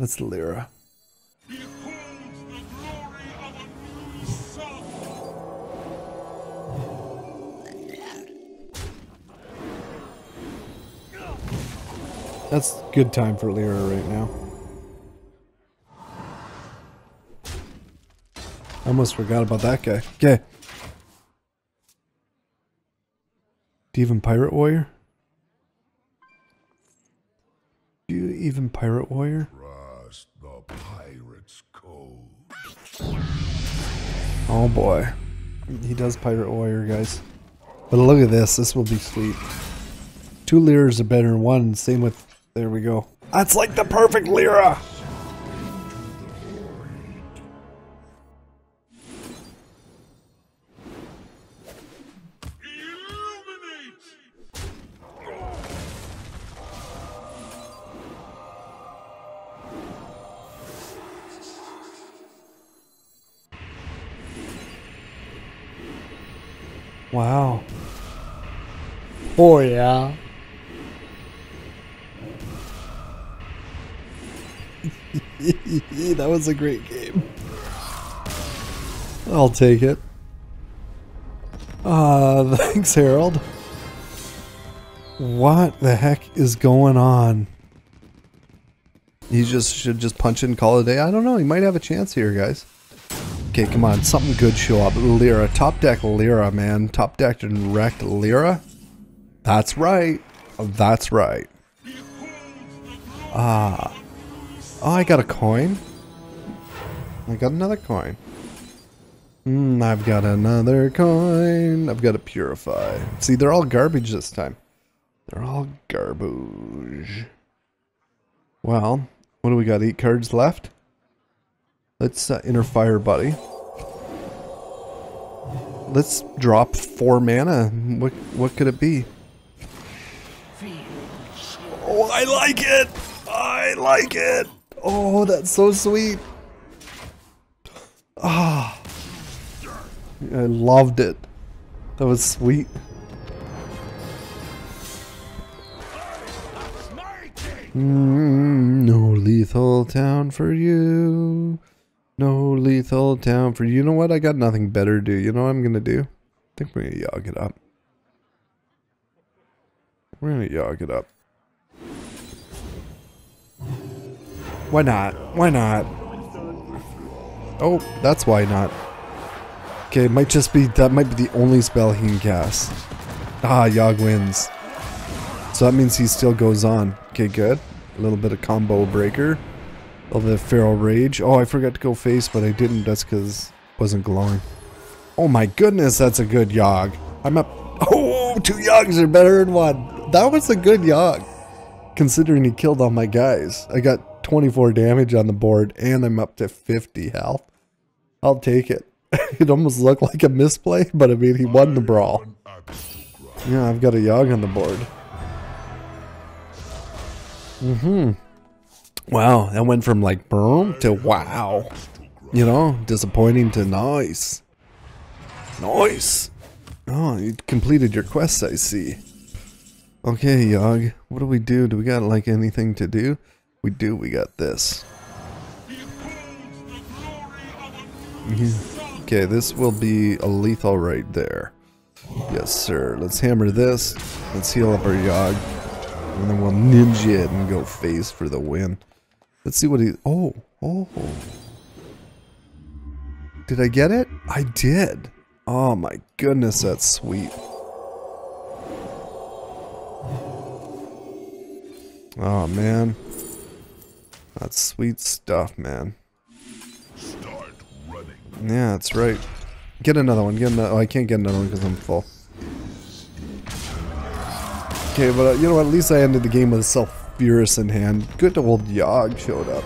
That's Lyra. That's good time for Lyra right now. I almost forgot about that guy. Okay. Do you even Pirate Warrior? Do you even Pirate Warrior? Trust the pirate's code. Oh boy. He does Pirate Warrior, guys. But look at this. This will be sweet. 2 Lyras are better than 1. Same with... There we go. That's like the perfect Lyra! Wow. Oh yeah. That was a great game. I'll take it. Thanks, Harold. What the heck is going on? He should just punch it and call it a day. I don't know. He might have a chance here, guys. Okay, come on. Something good show up. Lyra. Top deck Lyra, man. Top deck and wrecked Lyra. That's right. That's right. Ah. Oh, I got a coin. I got another coin. I've got another coin. I've got to purify. See, they're all garbage this time. They're all garbage. Well, what do we got? 8 cards left? Let's inner fire, buddy. Let's drop 4 mana. What could it be? Oh, I like it! I like it! Oh, that's so sweet. Ah, I loved it. That was sweet. No lethal town for you. No lethal town for you. You know what? I got nothing better to do. You know what I'm gonna do? I think we're gonna Yogg it up. We're gonna Yogg it up. Why not? Why not? Oh, that's why not. Okay, it might just be, that might be the only spell he can cast. Ah, Yogg wins. So that means he still goes on. Okay, good. A little bit of combo breaker. A little bit of feral rage. Oh, I forgot to go face, but I didn't. That's because it wasn't glowing. Oh my goodness, that's a good Yogg. I'm up. Oh, 2 Yoggs are better than 1. That was a good Yogg. Considering he killed all my guys. I got 24 damage on the board and I'm up to 50 health. I'll take it. It almost looked like a misplay, but I mean, he won the brawl. Yeah, I've got a Yogg on the board. Wow, that went from like boom to wow. You know, disappointing to nice. Nice. Oh, you completed your quest, I see. Okay, Yogg, what do we do? Do we got like anything to do? We do, we got this. Okay, this will be a lethal right there. Yes, sir. Let's hammer this. Let's heal up our Yogg. And then we'll ninja it and go face for the win. Let's see what he... Oh. Did I get it? I did. Oh my goodness, that's sweet. Oh man. That's sweet stuff, man. Start running. Yeah, that's right. Get another one. Get another. Oh, I can't get another one because I'm full. Okay, but you know what? At least I ended the game with a Sulphurous in hand. Good old Yogg showed up.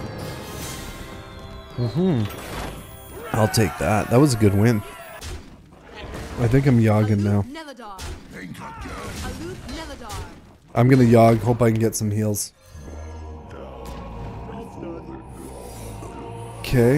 I'll take that. That was a good win. I think I'm Yogging now. I'm gonna Yogg. Hope I can get some heals. Okay.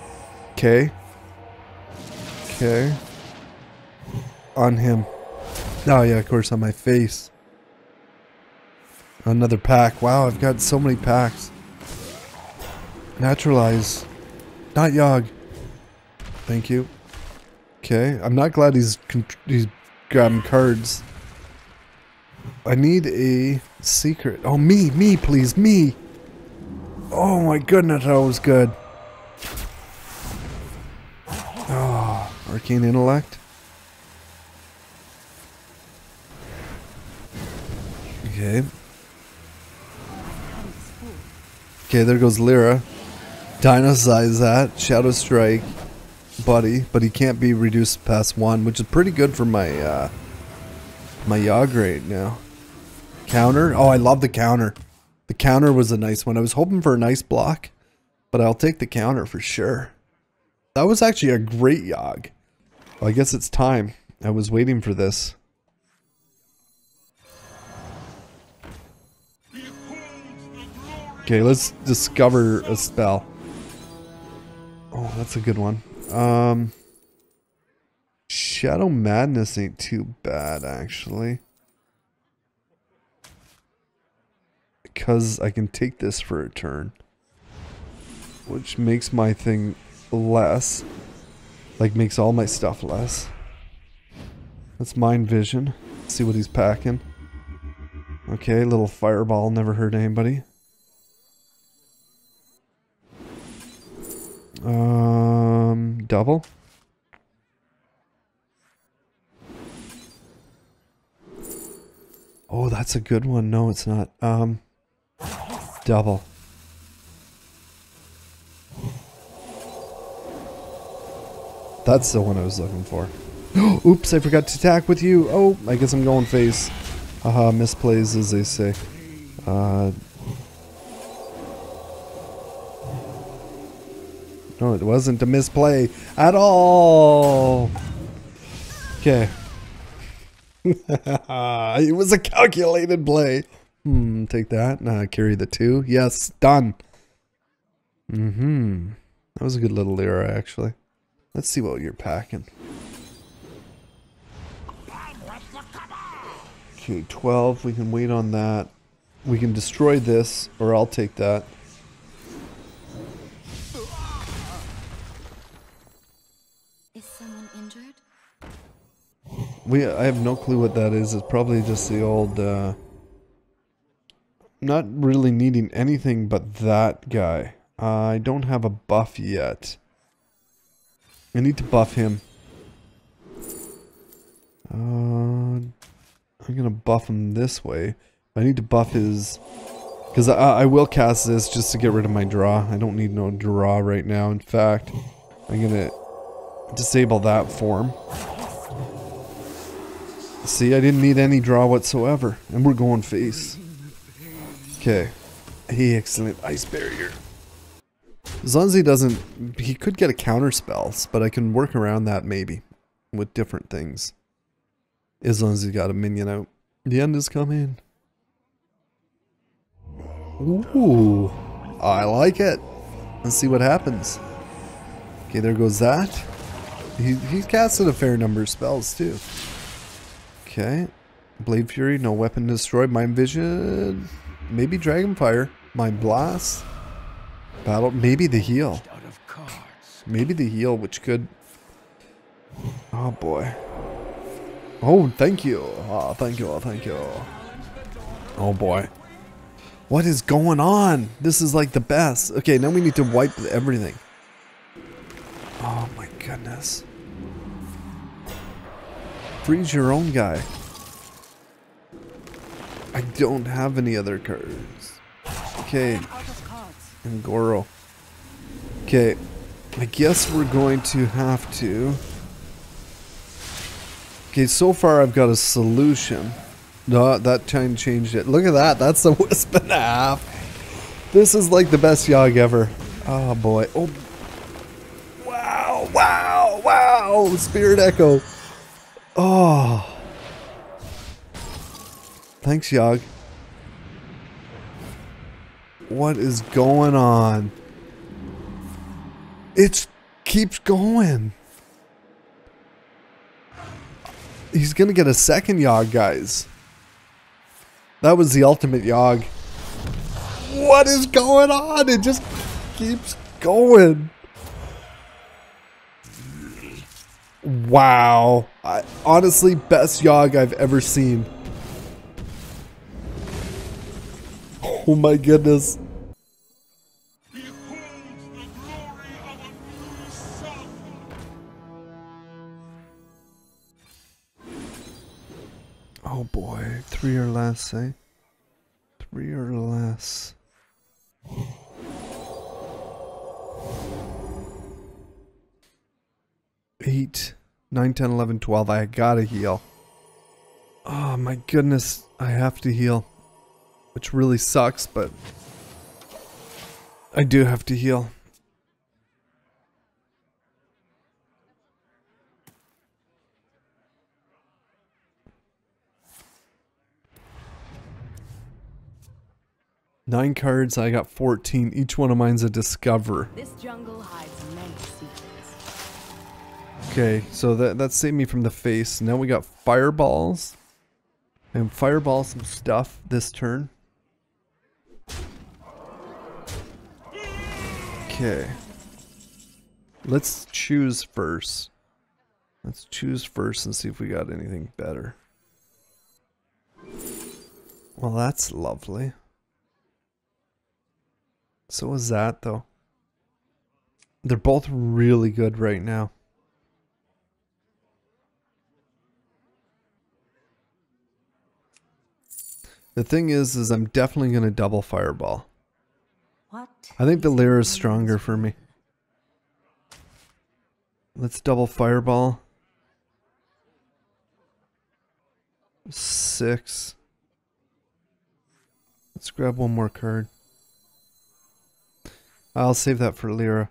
On him. Oh yeah, of course, on my face. Another pack. Wow, I've got so many packs. Naturalize. Not Yogg. Thank you. Okay, I'm not glad he's grabbing cards. I need a secret. Oh, me, please, me. Oh my goodness, that was good. Oh, arcane intellect. Okay. Okay, there goes Lyra. Dynasize that. Shadow Strike. Buddy. But he can't be reduced past 1, which is pretty good for my my Yogg right now. Counter. Oh, I love the counter. The counter was a nice one. I was hoping for a nice block, but I'll take the counter for sure. That was actually a great Yogg. Well, I guess it's time. I was waiting for this. Okay, let's discover a spell. Oh, that's a good one. Shadow Madness ain't too bad, actually. Because I can take this for a turn. Which makes my thing less. Like, makes all my stuff less. That's Mind Vision. Let's see what he's packing. Okay, little fireball, never hurt anybody. Double. Oh, that's a good one. No, it's not. Double. That's the one I was looking for. Oops, I forgot to attack with you. Oh, I guess I'm going face. Haha, misplays as they say. No, it wasn't a misplay at all. Okay. It was a calculated play. Take that. Carry the 2. Yes, done. That was a good little Lyra, actually. Let's see what you're packing. Okay, 12. We can wait on that. We can destroy this, or I'll take that. Is someone injured? I have no clue what that is. It's probably just the old, not really needing anything but that guy. I don't have a buff yet. I need to buff him. I'm gonna buff him this way. I need to buff his... Because I will cast this just to get rid of my draw. I don't need no draw right now. In fact, I'm gonna disable that form. See, I didn't need any draw whatsoever. And we're going face. Okay. Hey, excellent ice barrier. As long as he doesn't... He could get a counter spells, but I can work around that maybe. With different things. As long as he got a minion out. The end is coming. Ooh. I like it. Let's see what happens. Okay, there goes that. He's casted a fair number of spells too. Okay. Blade Fury, no weapon destroyed. Mind Vision. Maybe Dragonfire. Mind Blast. Battle. Maybe the heal. Maybe the heal, which could... Oh boy. Oh, thank you. Oh, thank you. Oh, thank you. Oh boy. What is going on? This is like the best. Okay, now we need to wipe everything. Oh my goodness. Freeze your own guy. I don't have any other cards. Okay. Ungoro. Okay. I guess we're going to have to... Okay, so far I've got a solution. No, that time changed it. Look at that. That's a wisp and a half. This is like the best Yogg ever. Oh boy. Oh. Wow. Wow. Wow. Spirit Echo. Oh. Thanks, Yogg. What is going on? It keeps going. He's gonna get a second Yogg, guys. That was the ultimate Yogg. What is going on? It just... keeps going. Wow. Honestly, best Yogg I've ever seen. Oh my goodness. Oh boy, 3 or less, eh? 3 or less. Eight, 9, 10, 11, 12. I gotta heal. Oh my goodness, I have to heal. Which really sucks, but I do have to heal. Nine cards, I got 14. Each one of mine's a discover. This jungle hides many secrets. Okay, so that saved me from the face. Now we got fireballs. And fireball some stuff this turn. Okay. Let's choose first. Let's choose first and see if we got anything better. Well, that's lovely. So is that, though. They're both really good right now. The thing is I'm definitely going to double fireball. What? I think the Lyra is stronger for me. Let's double fireball. 6. Let's grab one more card. I'll save that for Lyra.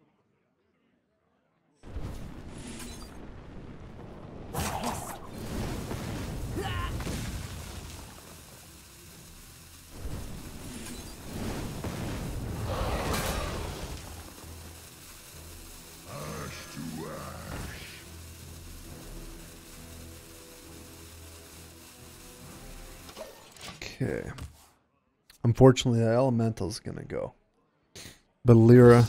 Okay. Unfortunately, the elemental's gonna go. But Lyra.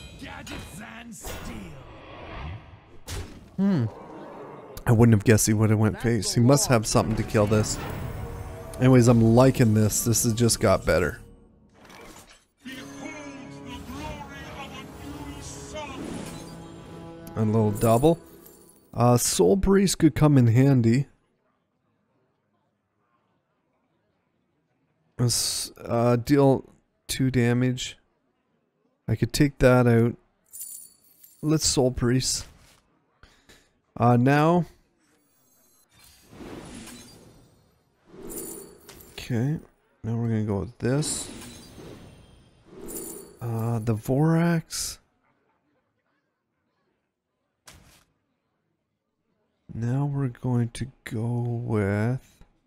I wouldn't have guessed he would have went face. He must have something to kill this. Anyways, I'm liking this. This has just got better. A little double. Soul Priest could come in handy. Deal 2 damage. I could take that out. Let's Soul Priest. Now. Okay. Now we're gonna go with this. The Vorax. Now we're going to go with...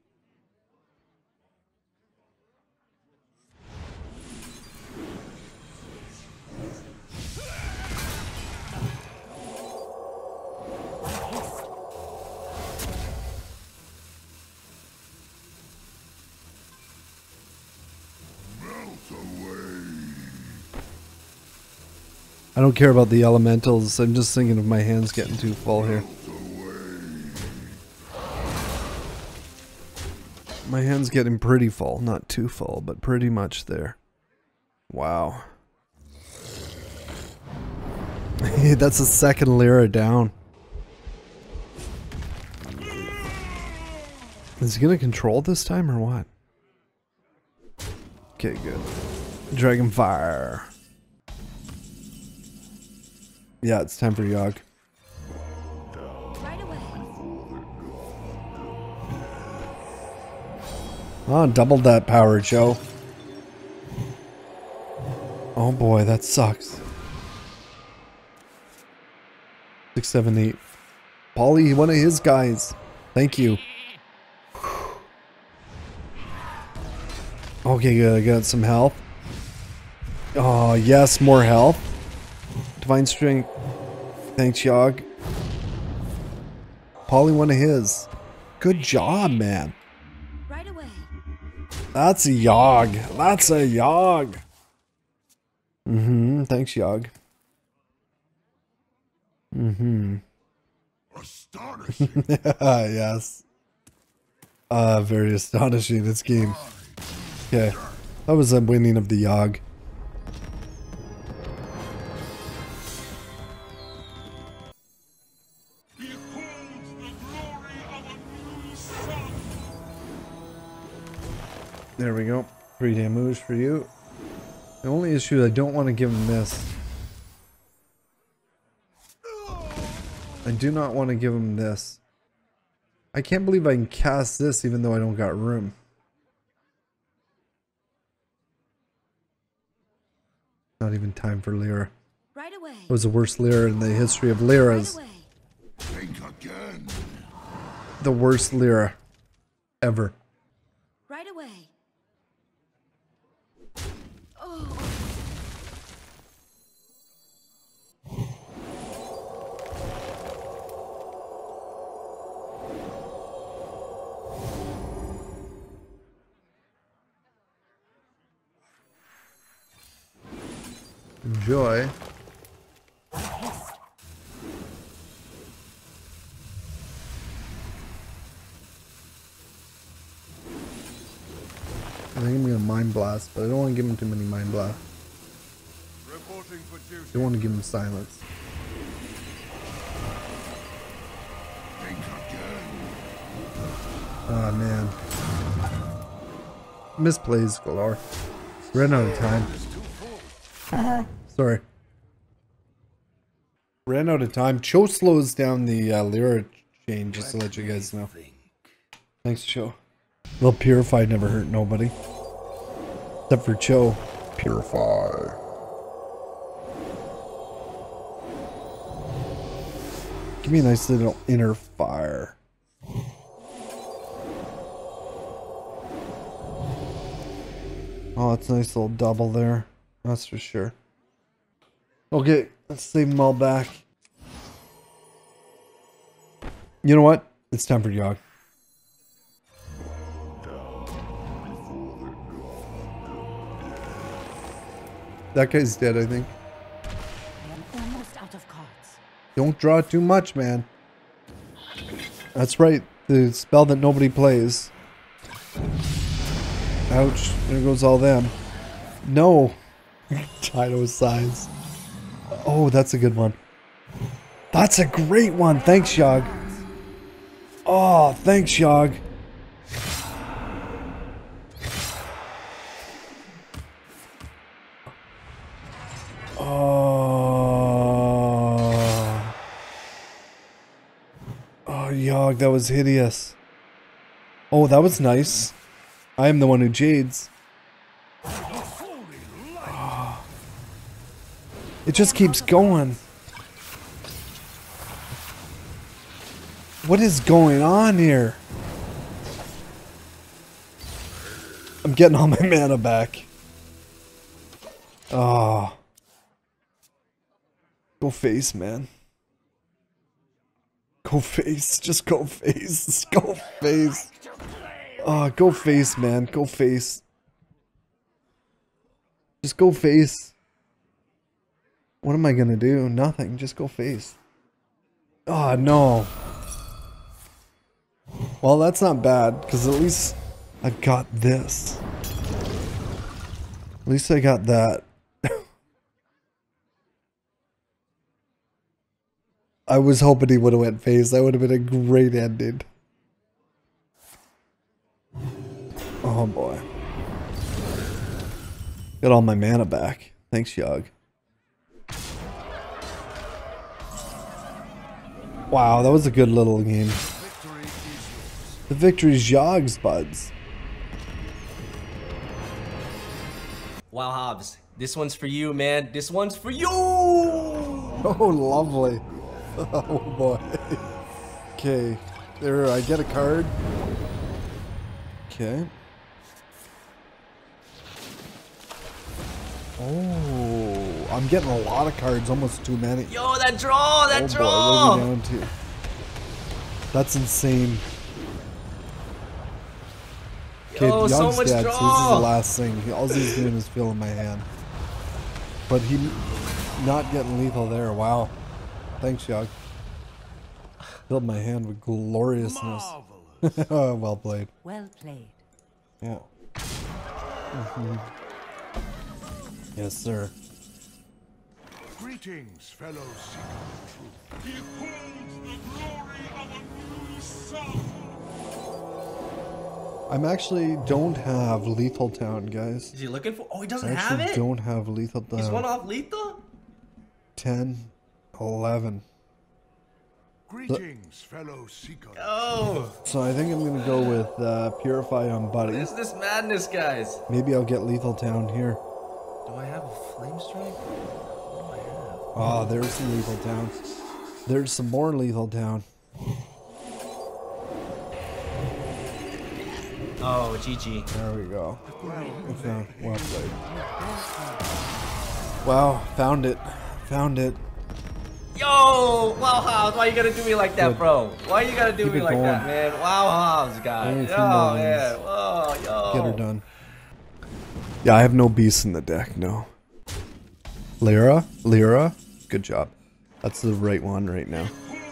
I don't care about the elementals. I'm just thinking of my hands getting too full here. My hand's getting pretty full. Not too full, but pretty much there. Wow. That's the second Lyra down. Is he gonna control this time or what? Okay, good. Dragon Fire. Yeah, it's time for Yogg. Right away. Oh, doubled that power, Joe. Oh boy, that sucks. 6, 7, 8. Polly, one of his guys. Thank you. Okay, good. I got some health. Oh, yes, more health. Divine Strength. Thanks, Yogg. Polly, one of his. Good job, man. Right away. That's a Yogg. That's a Yogg. Thanks, Yogg. Astonishing. Yes. Very astonishing, this game. Okay. That was a winning of the Yogg. There we go. 3 damage for you. The only issue is I don't want to give him this. I do not want to give him this. I can't believe I can cast this even though I don't got room. Not even time for Lyra. Right away. It was the worst Lyra in the history of Lyras. Right away. Think again. The worst Lyra ever. Right away. Oh. Enjoy. I think I'm gonna Mind Blast, but I don't want to give him too many Mind Blasts. Reporting for duty. I want to give him Silence. Think again. Oh man. Misplays galore. Ran out of time. Sorry. Ran out of time. Cho slows down the Lyra chain, just to let you guys know. Thanks, Cho. Well, Purify never hurt nobody. Except for Cho. Purify. Give me a nice little inner fire. Oh, that's a nice little double there. That's for sure. Okay, let's save them all back. You know what? It's time for Yogg. That guy's dead, I think. I am almost out of cards. Don't draw too much, man. That's right. The spell that nobody plays. Ouch. There goes all them. No. Dino size. Oh, that's a good one. That's a great one. Thanks, Yogg. Oh, thanks, Yogg. Oh, Yogg, that was hideous. Oh, that was nice. I am the one who jades. Oh. It just keeps going. What is going on here? I'm getting all my mana back. Oh. Go face, man. Go face. Just go face. Just go face. Oh, go face, man. Go face. Just go face. What am I gonna do? Nothing. Just go face. Oh, no. Well, that's not bad, because at least I've got this. At least I got that. I was hoping he would have went face. That would have been a great ending. Oh boy. Got all my mana back. Thanks, Yogg. Wow, that was a good little game. The victory's Yogg's, buds. Wowhobbs, this one's for you, man. This one's for you! Oh, lovely. Oh boy. Okay. There, I get a card. Okay. Oh, I'm getting a lot of cards, almost too many. Yo, that draw! That Oh draw! boy, what are we down to? That's insane. Okay, Yo, so Young's much dead, draw. so this is the last thing. All he's doing is filling my hand. but he not getting lethal there. Wow. Thanks, Yogg. Filled my hand with gloriousness. Well played. Well played. Yeah. Yes, sir. Greetings, fellow seekers of truth. I'm actually don't have Lethal Town, guys. Is he looking for? Oh, he I doesn't have actually it. don't have Lethal Town. He's one off lethal. 10, 11. Greetings, fellow seekers. Oh, So I think I'm gonna go with Purify on what Buddy. is this madness, guys? Maybe I'll get Lethal Town here. Do I have a flame strike? What do I have? Oh, there's some Lethal Town. There's some more Lethal Town. Oh, GG. There we go. Well played. Wow, found it. Found it. Yo, Wowhobbs, why you gotta do me like that, Good. bro? Why you gotta do Keep me it like that, going. man? Wowhobbs, guys. Only a few Yo, more man. wins. Whoa, yo. Get her done. Yeah, I have no beasts in the deck, no. Lyra? Lyra? Good job. That's the right one right now.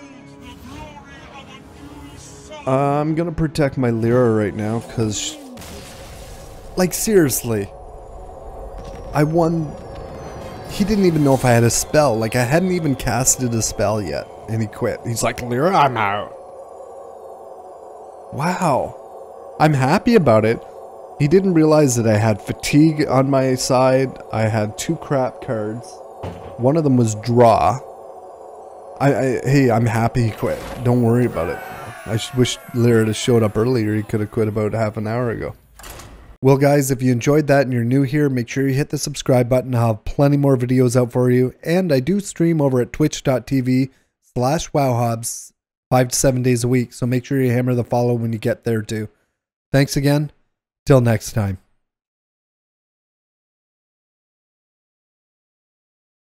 I'm gonna protect my Lyra right now, because... Like, seriously. I won... He didn't even know if I had a spell. Like, I hadn't even casted a spell yet. And he quit. He's like, Lyra, I'm out. Wow. I'm happy about it. He didn't realize that I had fatigue on my side. I had 2 crap cards. One of them was draw. Hey, I'm happy he quit. Don't worry about it. I wish Lyra had showed up earlier. He could have quit about half an hour ago. Well, guys, if you enjoyed that and you're new here, make sure you hit the subscribe button. I'll have plenty more videos out for you. And I do stream over at twitch.tv/wowhobbs 5 to 7 days a week. So make sure you hammer the follow when you get there too. Thanks again. Till next time.